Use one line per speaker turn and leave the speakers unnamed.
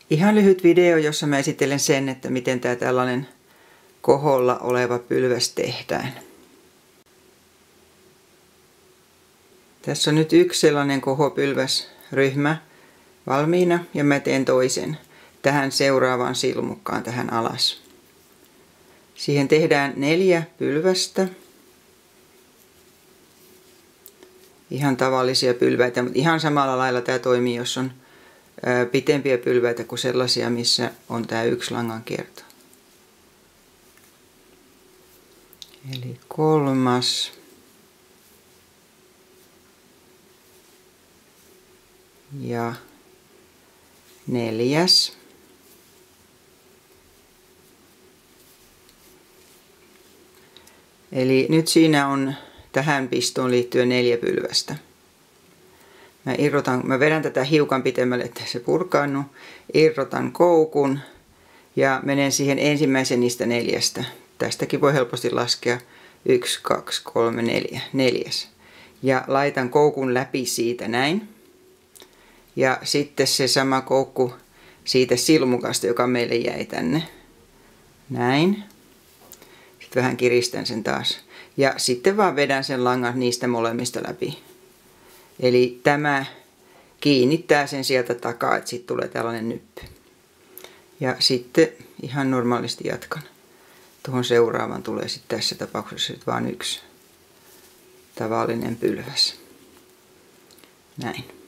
Ihan lyhyt video, jossa mä esittelen sen, että miten tää tällainen koholla oleva pylväs tehdään. Tässä on nyt yksi sellainen kohopylväsryhmä valmiina ja mä teen toisen tähän seuraavaan silmukkaan tähän alas. Siihen tehdään 4 pylvästä. Ihan tavallisia pylväitä, mutta ihan samalla lailla tämä toimii, jos on pitempiä pylväitä kuin sellaisia, missä on tämä 1 langan kierto. Eli 3. Ja 4. Eli nyt siinä on tähän pistoon liittyen 4 pylvästä. Mä vedän tätä hiukan pitemmälle, että se purkaannu. Irrotan koukun ja menen siihen ensimmäisen niistä 4. Tästäkin voi helposti laskea 1, 2, 3, 4. 4. Ja laitan koukun läpi siitä näin. Ja sitten se sama koukku siitä silmukasta, joka meille jäi tänne. Näin. Sitten vähän kiristän sen taas. Ja sitten vaan vedän sen langan niistä molemmista läpi. Eli tämä kiinnittää sen sieltä takaa, että sitten tulee tällainen nyppy. Ja sitten ihan normaalisti jatkan. Tuohon seuraavan tulee sitten tässä tapauksessa vain 1 tavallinen pylväs. Näin.